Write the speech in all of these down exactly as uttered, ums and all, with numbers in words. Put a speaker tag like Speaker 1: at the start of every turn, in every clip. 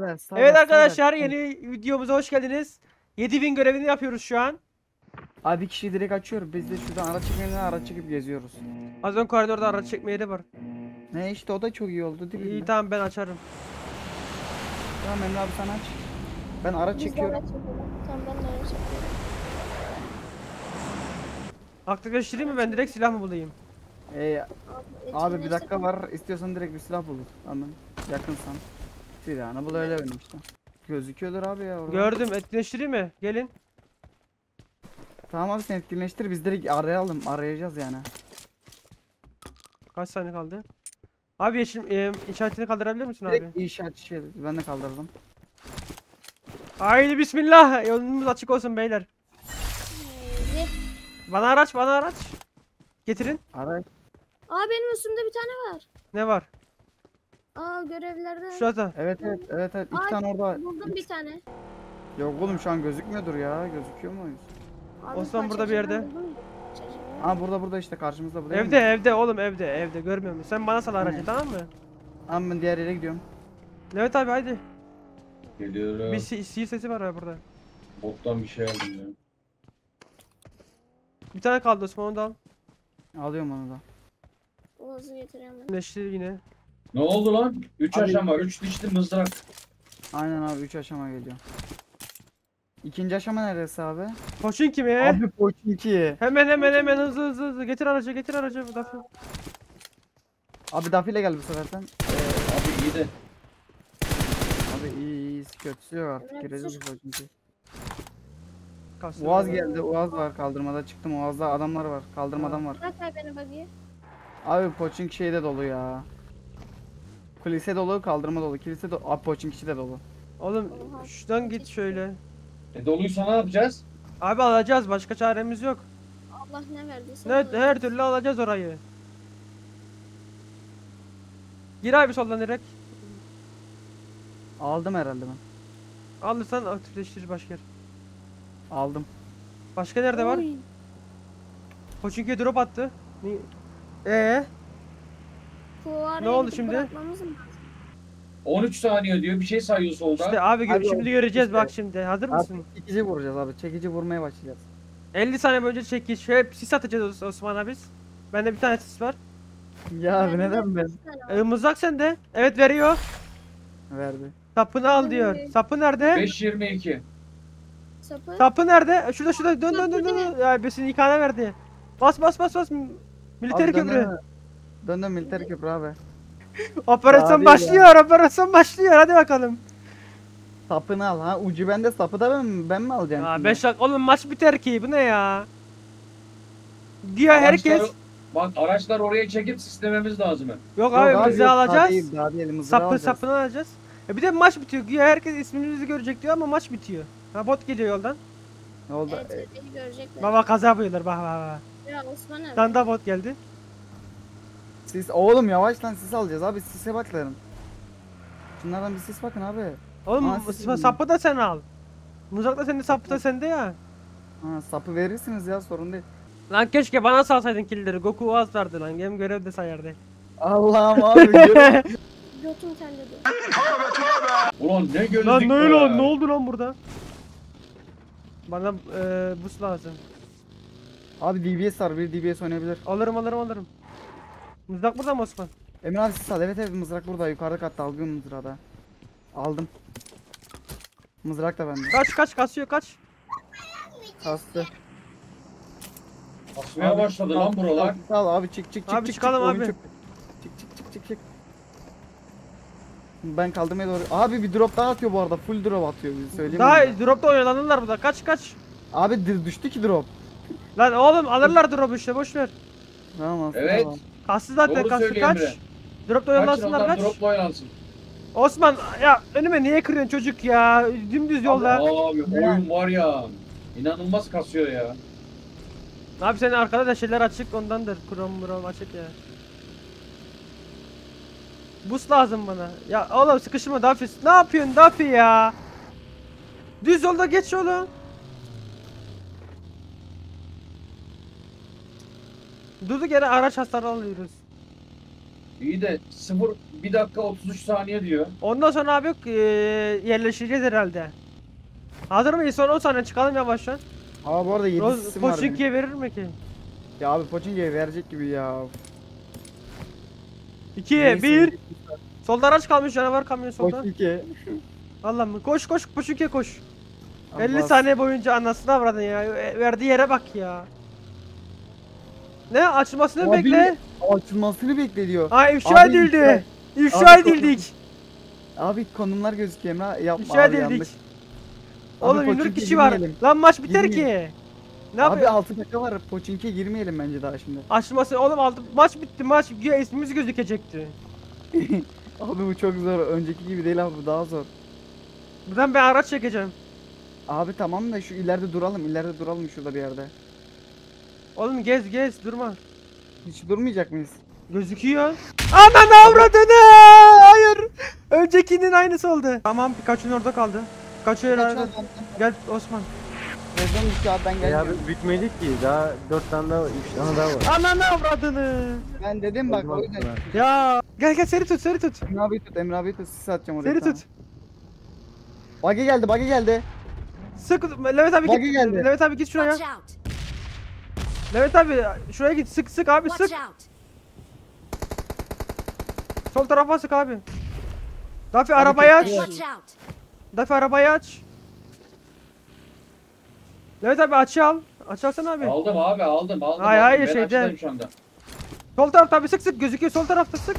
Speaker 1: ver, sağ
Speaker 2: Evet
Speaker 1: ver,
Speaker 2: arkadaşlar,
Speaker 1: sağ ver.
Speaker 2: yeni videomuza hoş geldiniz. yedi bin görevini yapıyoruz şu an.
Speaker 1: Abi bir kişi direkt açıyor. Biz de şuradan araç çekmeden araç çekip geziyoruz.
Speaker 2: Az ön koridorda araç çekme yeri var.
Speaker 1: Ne işte o da çok iyi oldu
Speaker 2: İyi
Speaker 1: dibinde.
Speaker 2: tamam, ben açarım.
Speaker 1: Tamam Emre abi sen aç. Ben araç
Speaker 3: Biz de
Speaker 1: çekiyorum.
Speaker 3: araç çekelim. Tamam, ben de araç çekiyorum.
Speaker 2: Aktifleştireyim mi, ben direkt silah mı bulayım?
Speaker 1: Ee,
Speaker 3: Abi,
Speaker 1: abi bir
Speaker 3: etkileştir-
Speaker 1: dakika var. İstiyorsan direkt bir silah bulur. Anladın. Yakınsan. Silahını bul öyle benim işte. Gözüküyordur abi ya orada.
Speaker 2: Gördüm, etkileştireyim mi? Gelin.
Speaker 1: Tamam abi sen etkinleştir. Biz direkt arayalım. Arayacağız yani.
Speaker 2: Kaç saniye kaldı? Abi yeşil e, işaretini kaldırabilir misin abi?
Speaker 1: Direkt işaret şey. Ben de kaldırdım.
Speaker 2: Haydi bismillah, yolumuz açık olsun beyler.
Speaker 3: Ee,
Speaker 2: Bana araç, bana araç. Getirin.
Speaker 1: Araç.
Speaker 3: Aa, benim üstümde bir tane var.
Speaker 2: Ne var?
Speaker 3: Aa, görevlerde.
Speaker 2: Şurada.
Speaker 1: Evet evet evet evet. İki
Speaker 3: Ay,
Speaker 1: tane orada.
Speaker 3: Buldum bir tane.
Speaker 1: Yok oğlum şu an gözükmüyordur ya. Gözüküyor muyuz?
Speaker 3: Abi,
Speaker 2: Osman burada bir
Speaker 3: parçacıktan
Speaker 2: yerde.
Speaker 3: buldum da. Parçacık.
Speaker 1: Aa burada burada işte karşımızda bu değil
Speaker 2: Evde
Speaker 1: mi?
Speaker 2: evde oğlum, evde evde, görmüyor musun? Sen bana sal aracı,
Speaker 1: Evet.
Speaker 2: tamam mı?
Speaker 1: Tamam ben diğer yere gidiyorum.
Speaker 2: Evet abi haydi.
Speaker 4: Geliyorum.
Speaker 2: Bir si sihir sesi var abi burada.
Speaker 4: Bottan bir şey aldım ya.
Speaker 2: Bir tane kaldı Osman, onu da al.
Speaker 1: Alıyorum onu da.
Speaker 3: Oğazı getiriyorum ben.
Speaker 2: Güneşli yine.
Speaker 4: Ne oldu lan? Üç
Speaker 1: Abi-
Speaker 4: aşama, üç dişli mızrak.
Speaker 1: Aynen abi üç aşama geliyor. İkinci aşama neresi abi?
Speaker 2: Koşun kimi?
Speaker 1: Abi Pochinki.
Speaker 2: Hemen hemen hemen hızlı hızlı hızlı getir aracı, getir aracı bu defa.
Speaker 1: Abi Dafile gel bu sefer sen.
Speaker 4: Abi iyi de.
Speaker 1: Abi iyi iyi kötüsü yok artık
Speaker 3: Evet,
Speaker 1: gireceğiz
Speaker 3: sus.
Speaker 1: bu Pochinki.
Speaker 2: Kalsın.
Speaker 1: Uaz geldi Uaz var kaldırmada çıktım Uaz'da adamlar var kaldırmadan var.
Speaker 3: Bırak abi beni bakayım.
Speaker 1: Abi Pochinki şeyde dolu ya. Kilise dolu kaldırma dolu kilise dolu. Abi Pochinki de dolu.
Speaker 2: Oğlum
Speaker 3: Oha.
Speaker 2: şuradan git şöyle.
Speaker 4: E doluysa ne yapacağız?
Speaker 2: Abi alacağız, başka çaremiz yok.
Speaker 3: Allah ne verdiyse.
Speaker 2: Ne
Speaker 3: alırız.
Speaker 2: her türlü alacağız orayı. Gir abi soldan direkt.
Speaker 1: Aldım herhalde ben.
Speaker 2: Alırsan aktifleştirir başka yer.
Speaker 1: Aldım.
Speaker 2: Başka nerede var?
Speaker 3: Oy.
Speaker 2: Koçinki'ye drop attı. Ni- Ee,
Speaker 3: Fuaraya
Speaker 2: Ne oldu
Speaker 3: gidip
Speaker 2: şimdi?
Speaker 3: bırakmamız mı?
Speaker 4: on üç saniye diyor, bir şey sayıyor solda.
Speaker 2: işte abi, gö-
Speaker 1: Abi o-
Speaker 2: şimdi göreceğiz
Speaker 1: işte-
Speaker 2: bak şimdi. Hazır mısın?
Speaker 1: Artık çekici vuracağız abi çekici vurmaya başlayacağız.
Speaker 2: elli saniye önce çekiş. Hep sis atacağız Osman'a biz. Bende bir tane sis var.
Speaker 1: Ya abi
Speaker 3: Bende de
Speaker 1: neden ben?
Speaker 3: bir tane var.
Speaker 2: Ee, mızrak sende. Evet, veriyor.
Speaker 1: Verdi.
Speaker 2: Sapını al diyor.
Speaker 3: Ay.
Speaker 2: Sapı nerede?
Speaker 4: beş yirmi iki.
Speaker 3: Sapı.
Speaker 2: Sapı nerede? Şurada şurada, dön dön dön dön. Ya besin ikana verdi. Bas bas bas bas. Militer
Speaker 1: Abi dön,
Speaker 2: köprü.
Speaker 1: dön, Dön dön militer köprü abi.
Speaker 2: Operasyon
Speaker 1: Abi
Speaker 2: başlıyor. Operasyon başlıyor. Hadi bakalım.
Speaker 1: Sapını al ha ucu bende sapı da ben, ben mi alacağım?
Speaker 2: Ya
Speaker 1: şimdi?
Speaker 2: beş dakika oğlum, maç biter ki. Bu ne ya? Diyor herkes.
Speaker 4: Araçlar- Bak araçlar oraya çekip sistememiz lazım.
Speaker 2: Yok
Speaker 1: Yok
Speaker 2: abi,
Speaker 1: abi,
Speaker 2: bizi
Speaker 1: yok, daha
Speaker 2: alacağız.
Speaker 1: değil, daha değil, mızrağı
Speaker 2: Sapı
Speaker 1: alacağız.
Speaker 2: sapını alacağız. E bir de maç bitiyor. Güya herkes ismimizi görecek diyor ama maç bitiyor. Ha, bot geliyor yoldan.
Speaker 1: Ne oldu?
Speaker 3: Evet, evet, beni görecekler.
Speaker 2: Baba kaza yapıyorlar, bak bak bak.
Speaker 3: Ya Osman abi.
Speaker 2: Bir tane daha bot geldi.
Speaker 1: Sis oğlum yavaş lan sis alacağız abi sise bakların. Şunlardan bir sis bakın abi.
Speaker 2: Oğlum
Speaker 1: Aa, siz
Speaker 2: sa-
Speaker 1: mi?
Speaker 2: sapı da sen al. Mızrak da sende, sapı da sende ya.
Speaker 1: Ha, sapı verirsiniz ya sorun değil.
Speaker 2: Lan keşke bana salsaydın killleri. Goku az vardı lan. Hem görevde sayardı.
Speaker 1: Allah'ım abi. gör-
Speaker 3: Götüm terledi.
Speaker 4: Ulan ne gözlük
Speaker 2: Lan ne
Speaker 4: be.
Speaker 2: lan, ne oldu lan burada? Bana eee boost lazım.
Speaker 1: abi D B S var bir D B S oynayabilir.
Speaker 2: Alırım alırım alırım. Mızrak burada mı Osman?
Speaker 1: Emre abi sis al evet evet mızrak burada yukarıda katta algın mızrağı da. Aldım. Mızrak da bende.
Speaker 2: Kaç kaç kasıyor kaç.
Speaker 1: Kastı.
Speaker 4: Asmaya başladı lan buralar.
Speaker 1: Sis al abi çık çık çık
Speaker 2: Abi
Speaker 1: çık.
Speaker 2: çıkalım
Speaker 1: çık, oyun
Speaker 2: abi.
Speaker 1: çöp. Çık çık çık çık çık. Ben kaldırmaya doğru. Abi bir drop daha atıyor bu arada. Full drop atıyor bizi söyleyeyim.
Speaker 2: Daha
Speaker 1: mi?
Speaker 2: dropta oyalanırlar burada. Kaç kaç.
Speaker 1: Abi d- düştü ki drop.
Speaker 2: Lan oğlum alırlar drop işte, boş ver.
Speaker 1: Tamam aslında
Speaker 4: Evet.
Speaker 1: tamam.
Speaker 2: Kastı zaten,
Speaker 4: Doğru
Speaker 2: kastı
Speaker 4: söylüyor
Speaker 2: kaç.
Speaker 4: Emre.
Speaker 2: Dropta
Speaker 4: Kaçın
Speaker 2: oyalansınlar,
Speaker 4: onlar
Speaker 2: kaç.
Speaker 4: dropla oynansın.
Speaker 2: Osman ya önüme niye kırıyorsun çocuk ya? Dümdüz yolda.
Speaker 4: Abi oyun var ya. İnanılmaz kasıyor ya.
Speaker 2: Abi senin arkada da şeyler açık, ondandır. Chrome Chrome açık ya. Boost lazım bana. Ya oğlum sıkışma Daffy. Ne yapıyorsun Daffy ya? Düz yolda geç oğlum. Durduk yere araç hasarı alıyoruz.
Speaker 4: İyi de sıfır bir dakika otuz üç saniye diyor.
Speaker 2: Ondan sonra abi eee, yerleşeceğiz herhalde. Hazır mıyız? Son on saniye çıkalım yavaştan.
Speaker 1: Aa bu arada yedi
Speaker 2: Roz
Speaker 1: sisim var benim.
Speaker 2: Poçinki'ye verir mi ki?
Speaker 1: Ya abi Pochinki'ye verecek gibi ya.
Speaker 2: iki,
Speaker 1: Neyse,
Speaker 2: bir. Solda araç kalmış, canavar kamyon solda.
Speaker 1: Pochinki.
Speaker 2: Allah'ım koş koş Poçinki'ye koş. elli
Speaker 1: Abbas.
Speaker 2: saniye boyunca anasını avradın ya. E, Verdiği yere bak ya. Ne açılmasını
Speaker 1: Abi,
Speaker 2: bekle.
Speaker 1: Açılmasını bekle diyor.
Speaker 2: Ha ifşa
Speaker 1: Abi,
Speaker 2: edildi.
Speaker 1: ifşa-
Speaker 2: İfşa
Speaker 1: Abi,
Speaker 2: edildik.
Speaker 1: Abi konumlar gözüküyor Emrah. Yapma
Speaker 2: İfşa
Speaker 1: abi
Speaker 2: edildik.
Speaker 1: yanlış.
Speaker 2: Oğlum
Speaker 1: Abi,
Speaker 2: yirmi
Speaker 1: Pochinki'ye
Speaker 2: kişi var.
Speaker 1: girmeyelim.
Speaker 2: Lan maç biter
Speaker 1: Girmeyelim.
Speaker 2: ki. Ne
Speaker 1: Abi
Speaker 2: yapıyor?
Speaker 1: altı dakika var. Pochinki'ye girmeyelim bence daha şimdi.
Speaker 2: Açılması oğlum aldı. Maç bitti. Maç Gö- ismimiz gözükecekti.
Speaker 1: Abi bu çok zor. Önceki gibi değil abi bu daha zor.
Speaker 2: Buradan ben araç çekeceğim.
Speaker 1: Abi tamam da şu ileride duralım. İleride duralım şurada bir yerde.
Speaker 2: Oğlum gez gez durma.
Speaker 1: Hiç durmayacak mıyız?
Speaker 2: Gözüküyor. Ananı avradını! Hayır. Öncekinin aynısı oldu. Tamam Pikachu'nun orada kaldı. Pikachu herhalde. Gel Osman.
Speaker 1: Rezon düştü abi ben
Speaker 5: Ya
Speaker 1: geleceğim.
Speaker 5: abi bitmedi ki. Daha dört tane daha, üç tane daha var.
Speaker 2: Ananı avradını.
Speaker 1: Ben dedim bak o
Speaker 5: Olmaz
Speaker 1: yüzden.
Speaker 5: sana.
Speaker 2: Ya gel gel seri tut seri tut.
Speaker 1: Emre abi tut Emre abi tut. Sis atacağım oraya.
Speaker 2: Seri
Speaker 1: tamam.
Speaker 2: tut.
Speaker 1: Buggy geldi buggy geldi.
Speaker 2: Sık Levent abi
Speaker 1: Buggy
Speaker 2: git.
Speaker 1: geldi.
Speaker 2: Levent abi git şuraya.
Speaker 6: Watch out!
Speaker 2: Levent abi şuraya git. Sık sık abi
Speaker 6: Watch
Speaker 2: sık.
Speaker 6: out!
Speaker 2: Sol tarafa sık abi. Dafi arabayı aç.
Speaker 1: tekrar-
Speaker 6: Watch out!
Speaker 2: Dafi arabayı aç. Levent abi açı al. Aç alsana abi.
Speaker 4: Aldım abi aldım aldım.
Speaker 2: Hayır,
Speaker 4: aldım.
Speaker 2: hayır,
Speaker 4: Ben
Speaker 2: şeyden.
Speaker 4: açıdayım şu anda.
Speaker 2: Sol tarafta abi sık sık gözüküyor sol tarafta sık.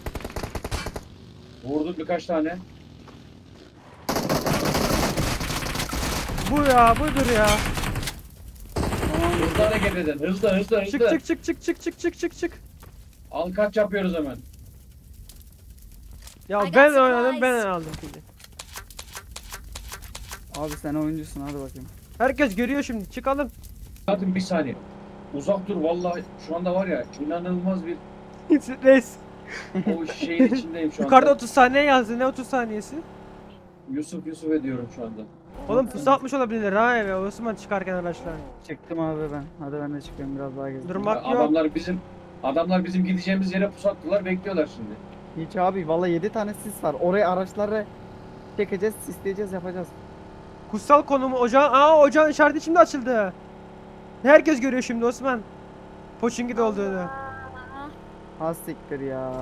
Speaker 4: Vurdum birkaç tane.
Speaker 2: Bu ya budur ya.
Speaker 4: Hızlı hareket edin. Hızlı hızlı hızlı.
Speaker 2: Çık çık çık çık çık çık çık çık çık.
Speaker 4: Al kaç yapıyoruz hemen.
Speaker 2: Ya
Speaker 6: I got
Speaker 2: ben oynadım ben
Speaker 6: supplies.
Speaker 2: aldım şimdi.
Speaker 1: Abi sen oyuncusun hadi bakayım.
Speaker 2: Herkes görüyor şimdi çıkalım.
Speaker 4: Zaten bir saniye. Uzak dur vallahi şu anda var ya inanılmaz bir
Speaker 2: Reis.
Speaker 4: o şeyin içindeyim şu anda.
Speaker 2: Yukarıda otuz saniye yazdı ne otuz saniyesi?
Speaker 4: Yusuf Yusuf ediyorum şu anda.
Speaker 2: Oğlum pusu atmış olabilir ha eve Osman çıkarken araçlar.
Speaker 1: Çıktım abi ben. Hadi ben de çıkıyorum biraz daha gezeyim.
Speaker 2: Durma. Bak yok.
Speaker 4: Adamlar bizim adamlar bizim gideceğimiz yere pusattılar bekliyorlar şimdi.
Speaker 1: Hiç abi valla yedi tane sis var. Oraya araçları çekeceğiz, sisleyeceğiz, yapacağız.
Speaker 2: Kutsal konumu ocağın aa ocağın işareti şimdi açıldı. Herkes görüyor şimdi Osman. Poçinki'de olduğunu.
Speaker 1: Ha siktir ya.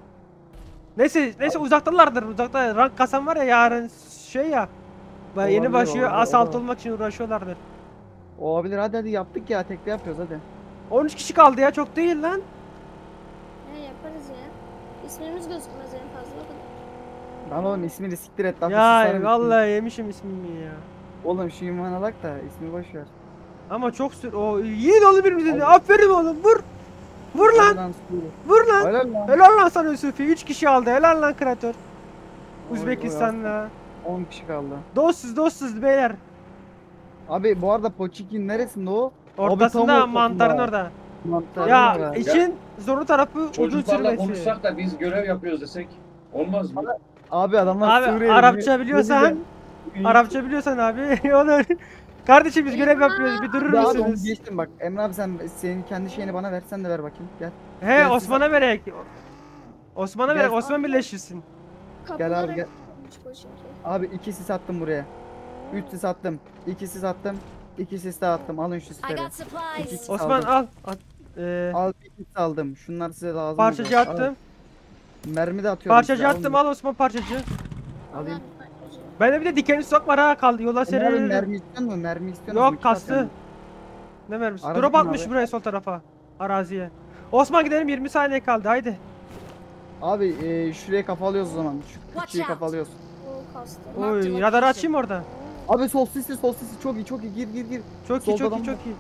Speaker 2: Neyse neyse uzaktalardır uzakta rank kasan var ya yarın şey ya. Bak yeni
Speaker 1: Olabilir,
Speaker 2: başlıyor
Speaker 1: olabilir,
Speaker 2: asalt
Speaker 1: olabilir.
Speaker 2: olmak için uğraşıyorlardır.
Speaker 1: Olabilir hadi hadi yaptık ya tekli yapıyoruz hadi.
Speaker 2: on üç kişi kaldı ya çok değil lan.
Speaker 3: Ne yaparız ya? İsmimiz gözükmez en fazla o kadar.
Speaker 1: Lan oğlum ismini siktir et lan.
Speaker 2: Ya
Speaker 1: Sislerim
Speaker 2: vallahi yemişim ismimi ya.
Speaker 1: ismini. Oğlum şu ünvan alak da ismi boş ver.
Speaker 2: Ama çok sür o yiğit oğlum birimize aferin oğlum vur. Vur lan
Speaker 1: Lan sürü.
Speaker 2: vur lan.
Speaker 1: Helal lan.
Speaker 2: Helal lan sana Yusufi üç kişi aldı helal lan kreatör.
Speaker 1: Oy,
Speaker 2: Uzbekistan'la.
Speaker 1: oy, on kişi kaldı.
Speaker 2: Dostsuz dostsuz beyler.
Speaker 1: Abi bu arada Poçinki'nin neresinde o?
Speaker 2: Ortasında
Speaker 1: ortasında.
Speaker 2: mantarın orada.
Speaker 1: Mantarın
Speaker 2: Ya
Speaker 1: orada.
Speaker 2: için zorlu tarafı uzun
Speaker 4: Çocuklarla
Speaker 2: sürmesi.
Speaker 4: konuşsak da biz görev yapıyoruz desek olmaz mı?
Speaker 1: Abi adamlar
Speaker 2: Abi
Speaker 1: Suriye'de.
Speaker 2: Arapça
Speaker 1: Ne-
Speaker 2: biliyorsan
Speaker 1: ne güzel.
Speaker 2: Arapça biliyorsan abi olur. Kardeşim biz görev yapıyoruz bir durur
Speaker 1: Bir daha da onu
Speaker 2: musunuz?
Speaker 1: geçtim bak. Emre abi sen senin kendi şeyini bana versen de ver bakayım. Gel.
Speaker 2: He
Speaker 1: Gel
Speaker 2: Osman'a verek. Osman'a
Speaker 1: Gel.
Speaker 2: verek Osman birleşirsin.
Speaker 3: Kapılar
Speaker 1: abi, gel.
Speaker 3: açılmış bu çünkü.
Speaker 1: Abi iki sis attım buraya. Üç sis attım. İki sis attım. İki sis daha attım. Alın şu
Speaker 6: I
Speaker 1: sisleri.
Speaker 6: got supplies!
Speaker 1: İki-
Speaker 2: Osman
Speaker 1: Aldım.
Speaker 2: al. At, ee,
Speaker 1: Al bir sis aldım. Şunlar size lazım.
Speaker 2: parçacı
Speaker 1: olacak.
Speaker 2: attım.
Speaker 1: Al. Mermi de atıyorum.
Speaker 2: Parçacı
Speaker 1: size,
Speaker 2: attım
Speaker 1: alın.
Speaker 2: al Osman parçacı.
Speaker 1: Alayım.
Speaker 2: Bende bir de dikenli sok var ha kaldı yola
Speaker 1: Emre abi
Speaker 2: serilir.
Speaker 1: mermi istiyor musun? Mermi istiyor musun?
Speaker 2: Yok
Speaker 1: İki
Speaker 2: kastı.
Speaker 1: atıyorum.
Speaker 2: Ne mermisi?
Speaker 1: Aracı
Speaker 2: Drop
Speaker 1: kim
Speaker 2: atmış
Speaker 1: abi?
Speaker 2: buraya sol tarafa. Araziye. Osman gidelim yirmi saniye kaldı haydi.
Speaker 1: Abi e, şuraya kafa alıyoruz o zaman. Şu
Speaker 6: Watch
Speaker 1: küçüğü
Speaker 6: out.
Speaker 1: kafa alıyoruz.
Speaker 3: O kastı.
Speaker 6: Marked
Speaker 2: Oy
Speaker 6: a
Speaker 2: radar
Speaker 6: location.
Speaker 2: açayım orada.
Speaker 1: Abi sol sisli sol sisli çok iyi çok iyi gir gir gir.
Speaker 2: Çok iyi
Speaker 1: Solda
Speaker 2: çok iyi
Speaker 1: adam
Speaker 2: çok
Speaker 1: var.
Speaker 2: iyi.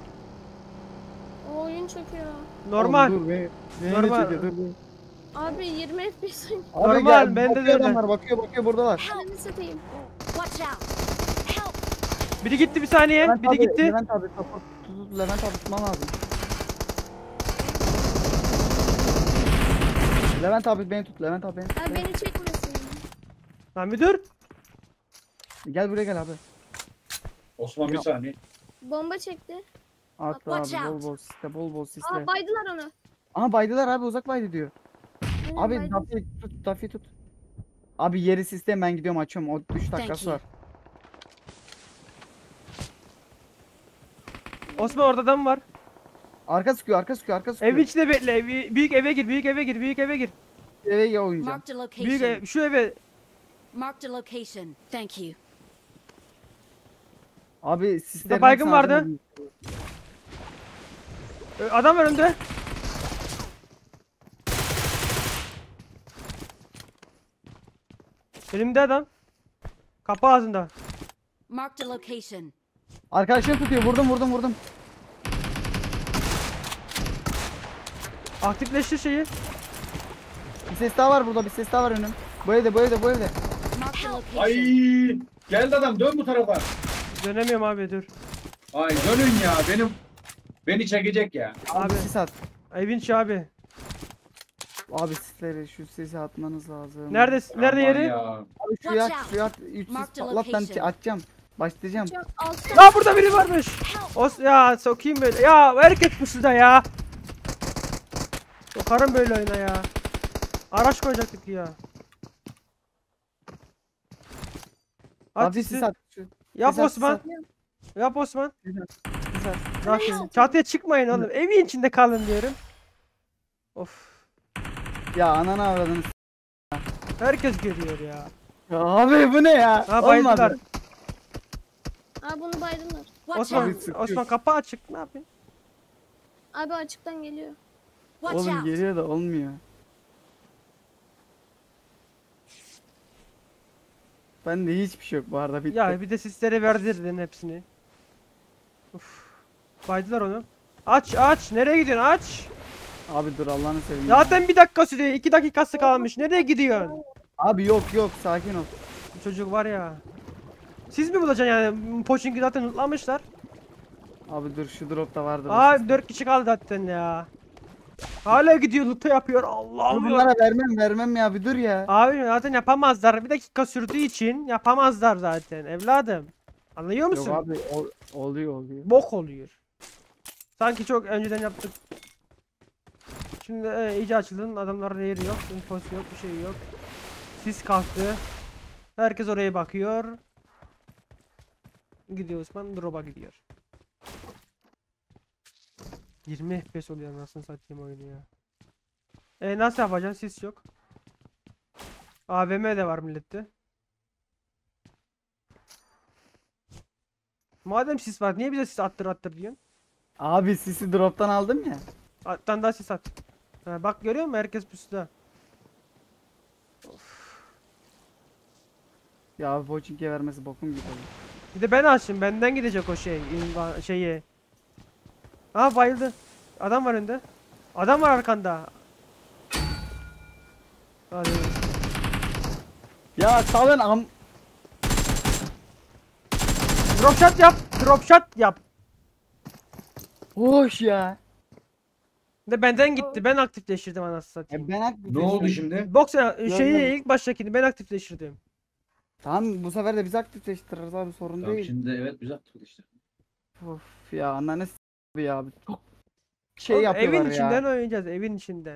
Speaker 3: O oyun çöküyor.
Speaker 2: Normal.
Speaker 1: Oğlum, dur be. Beni de
Speaker 2: Normal.
Speaker 1: çekiyor, dur, dur.
Speaker 3: Abi yirmi F P S oyun.
Speaker 1: Abi
Speaker 2: Normal,
Speaker 1: gel,
Speaker 2: bende de
Speaker 1: bakıyor
Speaker 2: öyle.
Speaker 1: adamlar bakıyor bakıyor buradalar.
Speaker 3: Elini satayım.
Speaker 6: Watch out! Help!
Speaker 2: Biri gitti bir saniye.
Speaker 1: Levent
Speaker 2: Biri
Speaker 1: abi,
Speaker 2: gitti.
Speaker 1: Levent abi support tut, Levent abi tutman lazım. Levent abi beni tut, Levent abi beni tut.
Speaker 3: Abi beni çekmesin.
Speaker 2: Lan bir dur.
Speaker 1: Gel buraya gel abi.
Speaker 4: Osman bir
Speaker 1: Ya.
Speaker 4: saniye.
Speaker 3: Bomba çekti.
Speaker 1: Attı
Speaker 6: Watch
Speaker 1: abi bol
Speaker 6: out.
Speaker 1: bol sisle bol bol sisle.
Speaker 3: Aa baydılar onu.
Speaker 1: Aha baydılar abi uzak baydı diyor.
Speaker 3: Aynen,
Speaker 1: Abi
Speaker 3: baygın.
Speaker 1: Dafi tut, Dafi tut. Abi yeri sistem, ben gidiyorum açıyorum. O üç dakikası
Speaker 6: you.
Speaker 1: var.
Speaker 2: Osman orada adam var.
Speaker 1: Arka sıkıyor, arka sıkıyor, arka sıkıyor.
Speaker 2: Ev içinde bekle. evi- büyük eve gir, büyük eve gir, büyük eve gir.
Speaker 1: Eve oynayacağım.
Speaker 6: Marked a
Speaker 2: Büyük
Speaker 6: location.
Speaker 2: ev, şu eve.
Speaker 6: Marked a location. Thank you.
Speaker 1: Abi sistem.
Speaker 2: baygın vardı. Ö, Adam var önde. Elimde adam. Kapı ağzında.
Speaker 6: Marked a location.
Speaker 1: Arkadaşını tutuyor, vurdum vurdum vurdum.
Speaker 2: Aktifleştir şeyi.
Speaker 1: Bir ses daha var burada, bir ses daha var önüm. Bu evde, bu evde, bu evde.
Speaker 6: Marked a location.
Speaker 4: Ay geldi adam, dön bu tarafa.
Speaker 2: Dönemiyorum abi dur.
Speaker 4: Ay dönün ya, benim beni çekecek ya.
Speaker 1: Abi,
Speaker 2: Abi.
Speaker 1: sis at.
Speaker 2: Evin içi abi.
Speaker 1: Abi sisleri, şu sesi atmanız lazım.
Speaker 2: Nerede nerede
Speaker 4: Aman
Speaker 2: yeri?
Speaker 4: ya.
Speaker 1: Abi şuraya at,
Speaker 6: Watch out.
Speaker 1: şuraya at. üç sis
Speaker 6: Mark the
Speaker 1: patlat, ben
Speaker 6: location.
Speaker 1: atacağım. Başlayacağım.
Speaker 3: Çok altta.
Speaker 2: Ya burada biri varmış. Os ya sokayım böyle. Ya herkes pusuda ya. Sokarım böyle oyuna ya. Araç koyacaktık ya. At
Speaker 1: Abi
Speaker 2: sisi.
Speaker 1: sis at. Şu-
Speaker 2: Yap
Speaker 1: sis at,
Speaker 2: Osman.
Speaker 1: sis
Speaker 2: Yap Osman.
Speaker 1: at, sis at, sis at.
Speaker 2: Ne yapıyorsun? Çatıya çıkmayın oğlum. Evin içinde kalın diyorum. Of.
Speaker 1: Ya ananı avradını. s-
Speaker 2: Herkes görüyor ya.
Speaker 1: Ya abi bu ne ya?
Speaker 2: Ha bayıldılar.
Speaker 1: Olmadı.
Speaker 3: Abi bunu baydılar.
Speaker 6: Watch
Speaker 2: Osman,
Speaker 6: out.
Speaker 1: sıkıyor.
Speaker 2: Osman kapı açık. Ne yapayım?
Speaker 3: Abi açıktan geliyor.
Speaker 6: Watch
Speaker 1: Oğlum
Speaker 6: out.
Speaker 1: geliyor da olmuyor. Bende hiçbir şey yok bu arada, bitti.
Speaker 2: Ya bir de sislere verdirdin hepsini. Uf. Baydılar onu. Aç aç. Nereye gidiyorsun? Aç.
Speaker 1: Abi dur Allah'ını seveyim.
Speaker 2: Zaten bir dakika sürüyor. iki dakikası kalmış. Nereye gidiyorsun?
Speaker 1: Abi yok yok, sakin ol.
Speaker 2: Bu çocuk var ya. Siz mi bulacaksın yani? Poçinki zaten lootlamışlar.
Speaker 1: Abi dur, şu dropta vardı.
Speaker 2: Aa dört kişi kaldı zaten ya. Hala gidiyor loot'a yapıyor. Allah'ım ya.
Speaker 1: Bunlara vermem vermem ya, bir dur ya.
Speaker 2: Abi zaten yapamazlar. Bir dakika sürdüğü için yapamazlar zaten evladım. Anlıyor musun?
Speaker 1: Yok abi, ol- oluyor oluyor.
Speaker 2: Bok oluyor. Sanki çok önceden yaptık. Şimdi e, iyice açıldın. Adamların yeri yok. Infosu yok. Bir şey yok. Sis kalktı. Herkes oraya bakıyor. Gidiyor Osman. Drop'a gidiyor. yirmi F P S oluyor anasını satayım oyunu ya. E nasıl yapacağız? Sis yok. A V M de var millette. Madem sis var niye bize sis attır attır diyorsun?
Speaker 1: Abi sisi droptan aldım ya.
Speaker 2: Attan daha sis at. Ha, bak görüyor musun herkes pusuda.
Speaker 1: Ya abi Pochinki'ye vermesi bokum gibi oldu.
Speaker 2: Bir de ben açtım benden gidecek o şey inva şeyi. Aha bayıldı. Adam var önde. Adam var arkanda. Hadi.
Speaker 1: Ya salın am...
Speaker 2: Drop shot yap. Drop shot yap.
Speaker 1: Hoş ya.
Speaker 2: De benden gitti. Ben aktifleştirdim anasını satayım.
Speaker 1: E ben aktif
Speaker 4: Ne oldu
Speaker 1: değiştirdim.
Speaker 4: şimdi?
Speaker 2: Box şeyi
Speaker 1: Görmedim.
Speaker 2: ilk baştakini ben aktifleştirdim.
Speaker 1: Tamam, bu sefer de biz aktifleştiririz abi, sorun
Speaker 4: Tamam,
Speaker 1: değil.
Speaker 4: şimdi evet biz attık işte.
Speaker 1: Of ya, ananı s*** ya abi. Çok şey
Speaker 2: Oğlum,
Speaker 1: yapıyorlar
Speaker 2: evin
Speaker 1: ya.
Speaker 2: içinden oynayacağız evin içinden.